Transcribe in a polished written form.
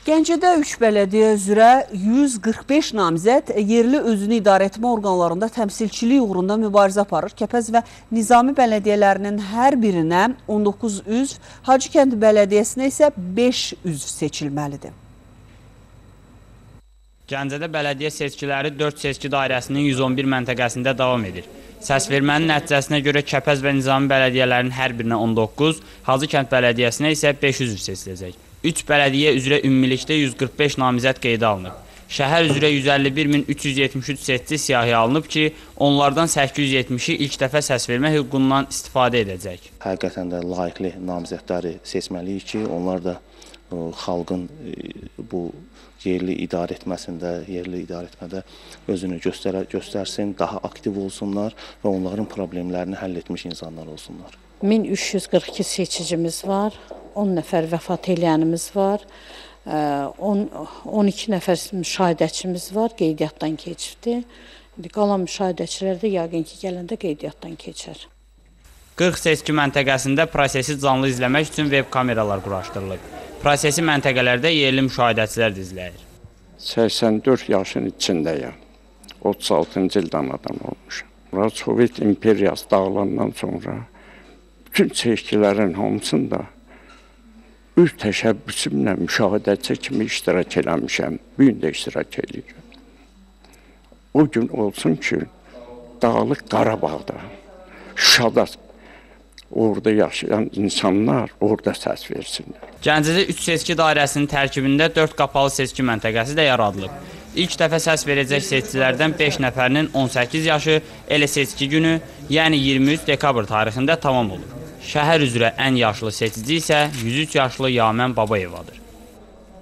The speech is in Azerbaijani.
Gəncədə 3 bələdiyyə üzrə 145 namizəd yerli özünü idarə etmə orqanlarında təmsilçilik uğrunda mübarizə aparır. Kəpəz və Nizami bələdiyyələrinin hər birinə 19 üzv, Hacıkənd bələdiyyəsinə isə 5 üzv seçilməlidir. Gəncədə bələdiyyə seçkiləri 4 seçki dairəsinin 111 məntəqəsində davam edir. Səsvermənin nəticəsinə görə Kəpəz və Nizami bələdiyyələrinin hər birinə 19, Hacıkənd bələdiyyəsinə isə 5 üzv seçiləcək. 3 bələdiyyə üzrə ümumilikdə 145 namizəd qeydə alınıb. Şəhər üzrə 151.373 seçici siyahıya alınıb ki, onlardan 870-i ilk dəfə səsvermə hüququndan istifadə edəcək. Həqiqətən də layiqli namizədləri seçməliyik ki, onlar da xalqın bu yerli idarə etməsində, yerli idarə etmədə özünü göstərsin, daha aktiv olsunlar və onların problemlərini həll etmiş insanlar olsunlar. 1342 seçicimiz var, 10 nəfər vəfat eləyənimiz var, 12 nəfər müşahidəçimiz var, qeydiyyatdan keçibdir. Qalan müşahidəçilər də yəqin ki, gələndə qeydiyyatdan keçər. 40 seçki məntəqəsində prosesi canlı izləmək üçün web kameralar quraşdırılıb. Prosesi məntəqələrdə yerli müşahidəçilər də izləyir. 84 yaşın içindəyəm. 36-cı ildən adam olmuşam. Sovet imperiyası dağılandan sonra bütün seçkilərin hamısında öz təşəbbüsümlə müşahidəçi kimi iştirak eləmişəm. Bu gün də iştirak edirəm. O gün olsun ki, Dağlıq Qarabağda, Şuşada orada yaşayan insanlar orada səs versinlər. Gəncədə 3 seçki dairəsinin tərkibində 4 qapalı seçki məntəqəsi də yaradılıb. İlk dəfə səs verəcək seçicilərdən 5 nəfərinin 18 yaşı elə seçki günü, yəni 23 dekabr tarixində tamam olur. Şəhər üzrə ən yaşlı seçici isə 103 yaşlı Yamən Babayevadır.